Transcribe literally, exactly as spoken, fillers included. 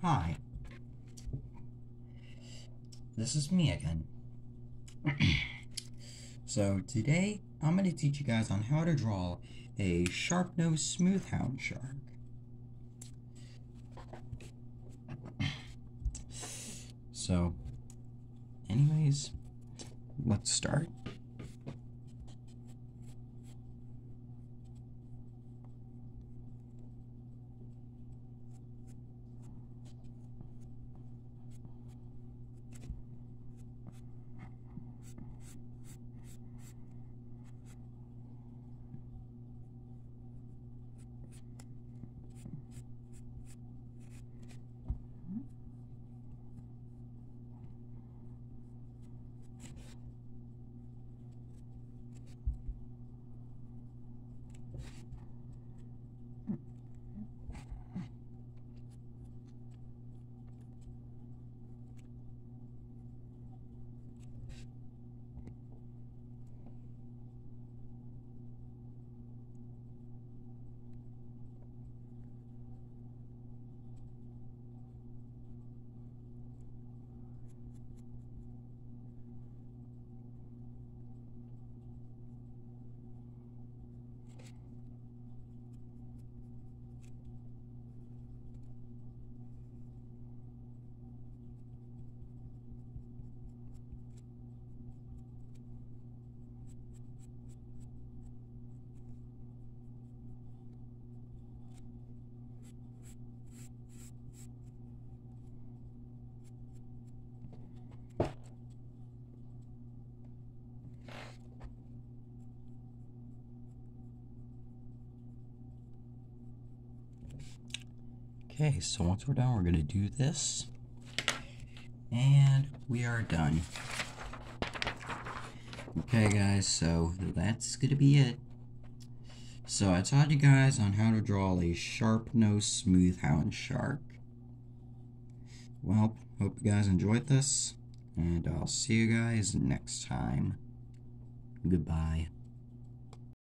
Hi, this is me again. So today I'm going to teach you guys on how to draw a sharp-nosed smoothhound shark. So anyways, let's start. Okay, so once we're done, we're going to do this, and we are done. Okay guys, so that's going to be it. So I taught you guys on how to draw a sharp-nosed smoothhound shark. Well, hope you guys enjoyed this, and I'll see you guys next time. Goodbye.